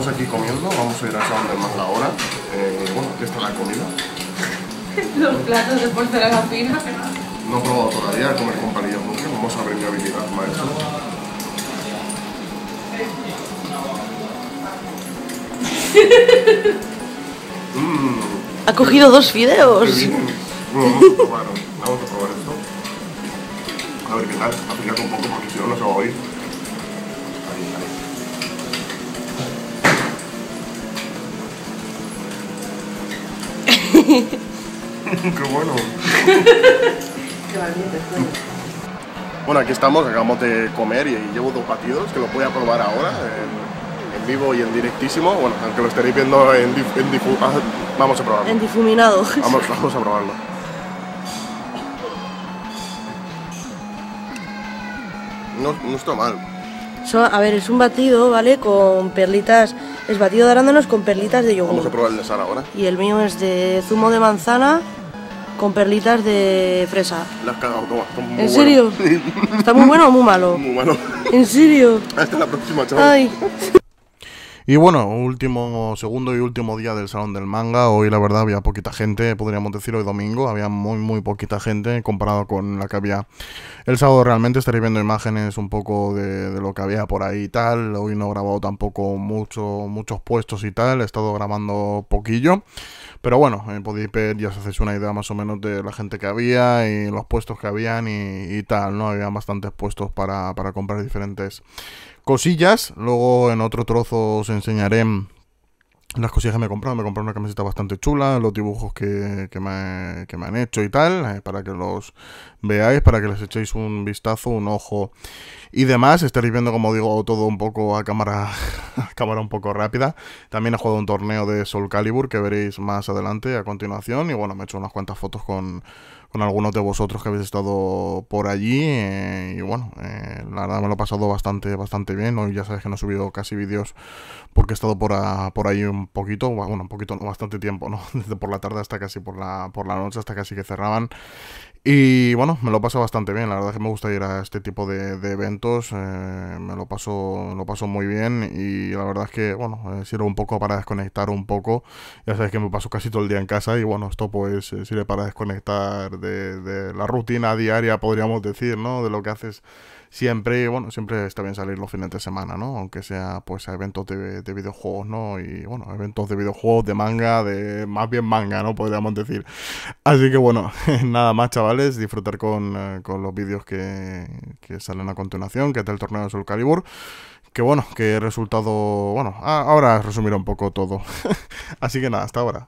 estamos aquí comiendo, vamos a ir al salón del manga ahora. Bueno, aquí está la comida. Los platos de porcelana fina. No he probado todavía comer con palillas nunca, vamos a ver mi habilidad, maestro. Ha cogido dos fideos. Vamos a probar esto. A ver qué tal, acércate un poco porque si no, no se va a oír. ¡Qué bueno! Qué valiente, Bueno, aquí estamos, acabamos de comer y llevo 2 batidos que los voy a probar ahora en vivo y en directísimo. Bueno, aunque lo estaréis viendo vamos a probarlo. En difuminado. Vamos a probarlo. No está mal. A ver, es un batido, ¿vale? Con perlitas. Es batido de arándanos con perlitas de yogur. Vamos a probar el de Sara ahora. Y el mío es de zumo de manzana con perlitas de fresa. La has cagado, toma. ¿En serio? ¿Está muy bueno o muy malo? Muy malo. ¿En serio? Hasta la próxima, chaval. Ay. Y bueno, segundo y último día del Salón del Manga. Hoy la verdad había poquita gente, podríamos decir hoy domingo, había muy poquita gente comparado con la que había el sábado. Realmente estaréis viendo imágenes un poco de lo que había por ahí y tal. Hoy no he grabado tampoco muchos puestos y tal, he estado grabando poquillo. Pero bueno, podéis ver, ya os hacéis una idea más o menos de la gente que había y los puestos que habían y tal, ¿no? Había bastantes puestos para comprar diferentes cosillas. Luego en otro trozo os enseñaré las cosillas que me he comprado. Me compré una camiseta bastante chula, los dibujos que me han hecho y tal, para que los veáis, para que les echéis un vistazo, un ojo y demás. Estaréis viendo, como digo, todo un poco a cámara un poco rápida. También he jugado un torneo de Soul Calibur que veréis más adelante a continuación. Y bueno, me he hecho unas cuantas fotos con algunos de vosotros que habéis estado por allí. Y bueno, la verdad me lo he pasado bastante bien. Hoy ya sabéis que no he subido casi vídeos porque he estado por ahí un poquito, bueno, un poquito, no, bastante tiempo, ¿no? Desde por la tarde hasta casi por la noche, hasta casi que cerraban. Y bueno, me lo paso bastante bien, la verdad es que me gusta ir a este tipo de eventos, me lo paso muy bien y la verdad es que, bueno, sirve un poco para desconectar un poco. Ya sabéis que me paso casi todo el día en casa y bueno, esto pues sirve para desconectar de la rutina diaria, podríamos decir, ¿no? De lo que haces siempre. Y bueno, siempre está bien salir los fines de semana, ¿no? Aunque sea pues a eventos de videojuegos, ¿no? Y bueno, eventos de videojuegos, de manga, más bien manga, ¿no? Podríamos decir. Así que bueno, nada más, chavales, disfrutar con los vídeos que salen a continuación, que es el torneo de Soul Calibur. Que bueno, que he resultado... Bueno, ahora resumiré un poco todo. Así que nada, hasta ahora.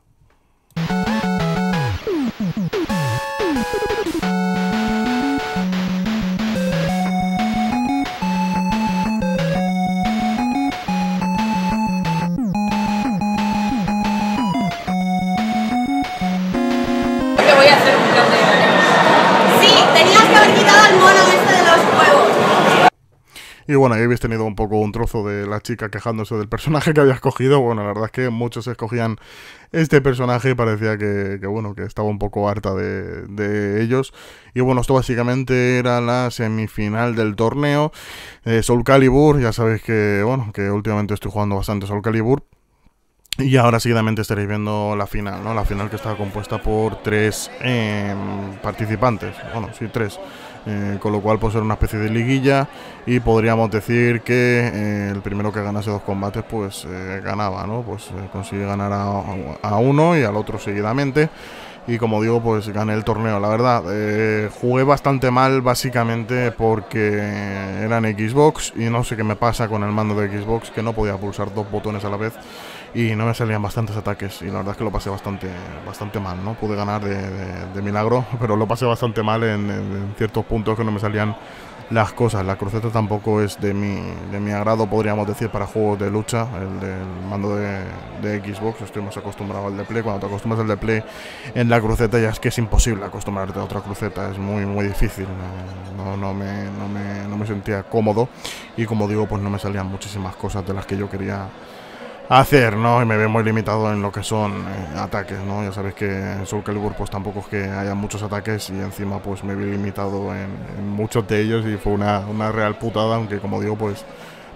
Y bueno, ahí habéis tenido un poco un trozo de la chica quejándose del personaje que había escogido. Bueno, la verdad es que muchos escogían este personaje y parecía que bueno, que estaba un poco harta de ellos. Y bueno, esto básicamente era la semifinal del torneo Soul Calibur. Ya sabéis que, bueno, que últimamente estoy jugando bastante Soul Calibur. Y ahora seguidamente estaréis viendo la final, ¿no? La final que estaba compuesta por 3 participantes. Bueno, sí, 3. Con lo cual pues era una especie de liguilla y podríamos decir que el primero que ganase 2 combates pues ganaba, ¿no? Pues consigue ganar a uno y al otro seguidamente. Y como digo, pues gané el torneo. La verdad, jugué bastante mal básicamente porque era en Xbox y no sé qué me pasa con el mando de Xbox, que no podía pulsar 2 botones a la vez y no me salían bastantes ataques y la verdad es que lo pasé bastante mal, ¿no? Pude ganar de milagro, pero lo pasé bastante mal en ciertos puntos que no me salían las cosas. La cruceta tampoco es de mi agrado, podríamos decir, para juegos de lucha. El del mando de Xbox, estoy más acostumbrado al de Play. Cuando te acostumbras al de Play en la cruceta ya es que es imposible acostumbrarte a otra cruceta, es muy difícil. No me sentía cómodo y como digo, pues no me salían muchísimas cosas de las que yo quería hacer, ¿no? Y me veo muy limitado en lo que son ataques, ¿no? Ya sabéis que en Soul Calibur pues tampoco es que haya muchos ataques y encima pues me vi limitado en muchos de ellos y fue una real putada, aunque como digo pues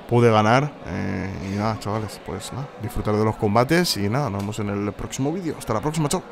pude ganar. Y nada, chavales, pues nada, disfrutar de los combates y nada, nos vemos en el próximo vídeo. Hasta la próxima, chao.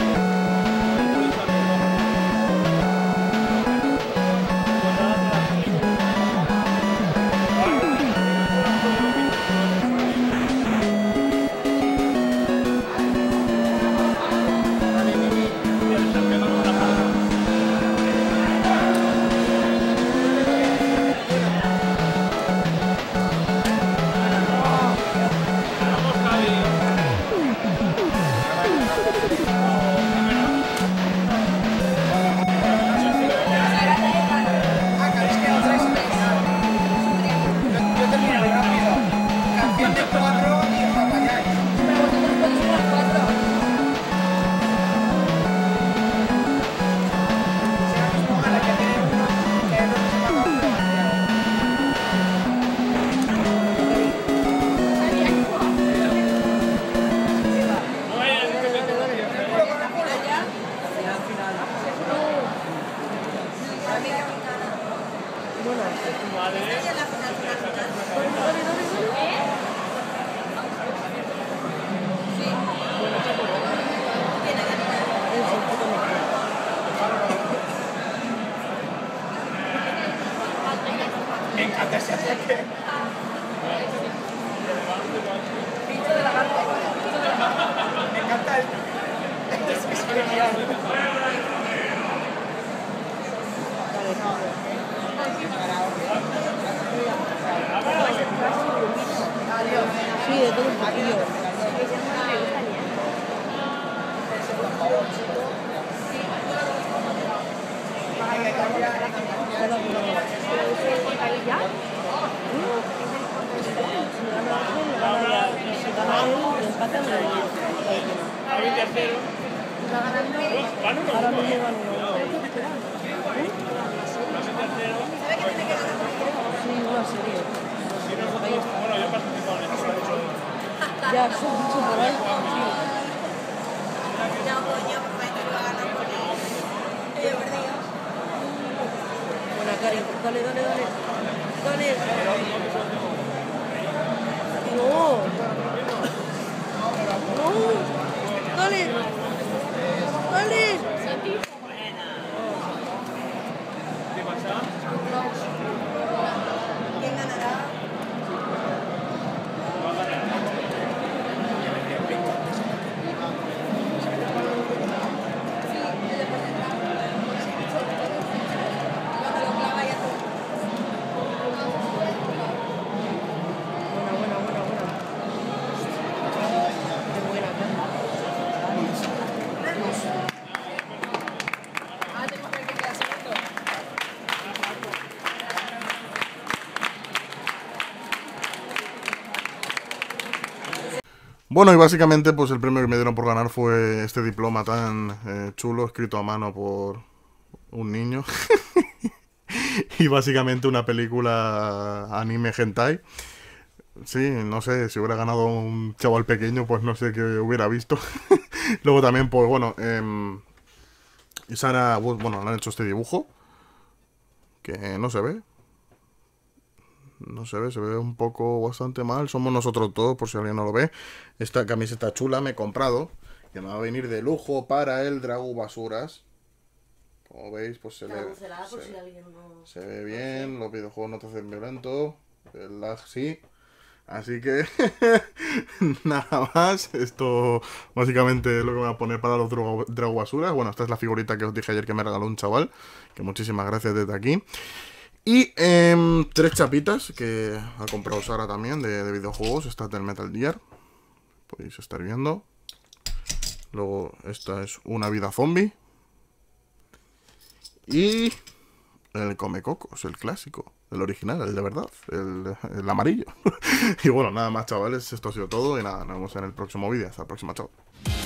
Me encanta ese ataque. Me encanta el... Es genial. Sí, de todo un poquillo. Ya, son mucho por ahí. Buena, Cari. Dale, dale, dale. Dale. No. No. Dale. Dale. ¿Quién ganará? Bueno, y básicamente pues el premio que me dieron por ganar fue este diploma tan chulo, escrito a mano por un niño. Y básicamente una película anime hentai. Sí, no sé, si hubiera ganado un chaval pequeño, pues no sé qué hubiera visto. Luego también, pues bueno, Sara, bueno, le han hecho este dibujo, que no se ve. No se ve, se ve un poco bastante mal. Somos nosotros todos, por si alguien no lo ve. Esta camiseta chula me he comprado, que me va a venir de lujo para el Dragu Basuras. Como veis, pues se ve bien. Los videojuegos no te hacen violento. El lag sí. Así que nada más. Esto básicamente es lo que me voy a poner para los Dragu Basuras. Bueno, esta es la figurita que os dije ayer que me regaló un chaval, que muchísimas gracias desde aquí. Y 3 chapitas que ha comprado Sara también de videojuegos. Esta es del Metal Gear, podéis estar viendo. Luego esta es Una vida zombie. Y el Comecocos, el clásico, el original, el de verdad, el amarillo. Y bueno, nada más, chavales, esto ha sido todo. Y nada, nos vemos en el próximo vídeo. Hasta la próxima, chao.